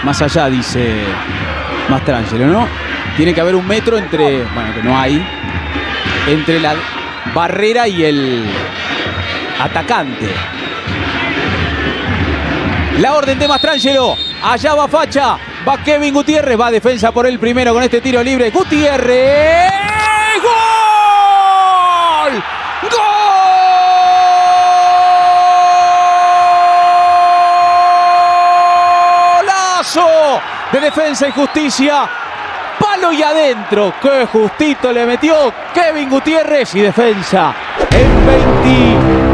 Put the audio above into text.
más allá, dice Mastrangelo, ¿no? Tiene que haber 1 metro entre, bueno, que no hay, entre la barrera y el atacante. La orden de Mastrangelo. Allá va Facha. Va Kevin Gutiérrez. Va defensa por el primero con este tiro libre. Gutiérrez. ¡Gol! ¡Golazo! De Defensa y Justicia. Palo y adentro. ¡Qué justito le metió Kevin Gutiérrez! Y Defensa en 20.